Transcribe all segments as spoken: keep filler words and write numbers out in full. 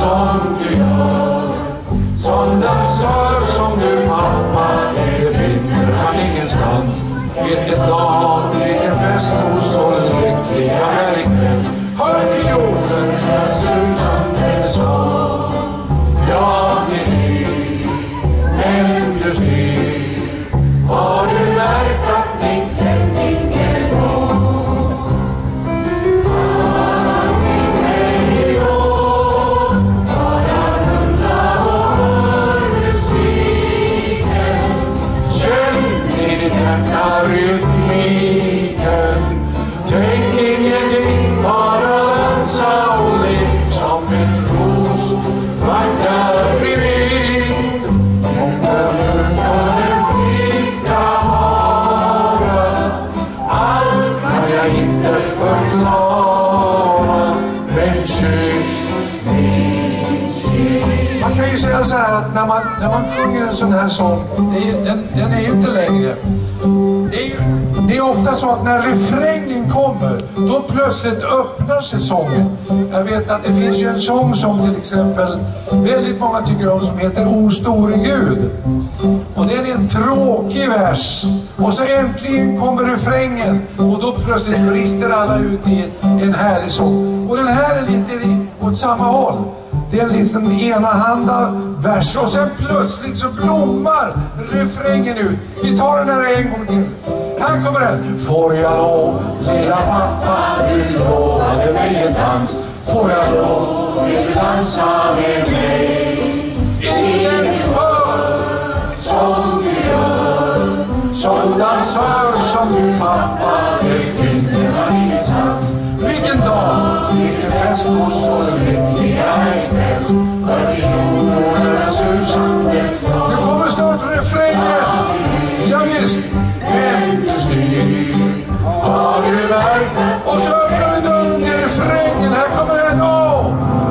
som du gör. Som dansör som du pappa, det finner han ingenstans. Vilket dag, vilken fest hos så lyckliga här ikväll. Hör fiolerna susande sång. Jag är ny, men du styr. Har du märkt att min klänning är lång? Sanning är i år, bara runda och hör musiken. Känn i ditt hjärta rytmiken. Tänk ingenting, bara dansa och lek som en ros vacklar i vind. Om där ska en flicka vara, allt kan jag inte förklara, men kyss min kind. Man kan ju säga så här att när man, när man sjunger en sån här sång, det är, den, den är ju inte längre. Det är, ju, det är ofta så att när refrängen kommer, då plötsligt öppnar sig sången. Jag vet att det finns ju en sång som till exempel väldigt många tycker om som heter O store Gud. Och det är en tråkig vers. Och så äntligen kommer refrängen och då plötsligt brister alla ut i en härlig sång. Och den här är lite åt samma håll. Det är en liten enahanda vers och sen plötsligt så blommar refrängen ut. Vi tar den här en gång till. Här kommer den. Får jag lov, lilla pappa, du lovade mig en dans. Får jag lov, vill du dansa med mig? Ingen för som du gör. Som dansör som du pappa, det finner man ingenstans. Vilken dag, vilken fest hos så lyckliga ikväll. Hör vi jordens susande sång. Nu kommer snart refrängen. Ja visst. Men du styr, har du märkt? Och så öppnar vi dörren till refrängen. Här kommer den då.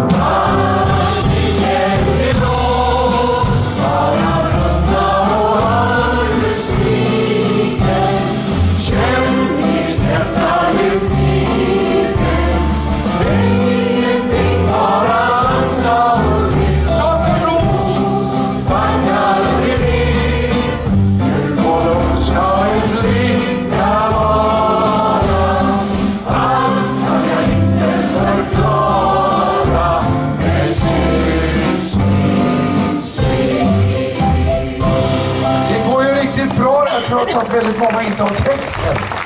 Allting är låg, bara blunda och hör musiken. Känn ditt hjärta rytmiken. Tänk ingenting, bara dansa och lek som en ros vacklar i vind. Nu går det ska ett lika vara. Allt kan jag inte förklara, men kyss min kind. Det går ju riktigt bra där trots att väldigt många inte har tänkt det.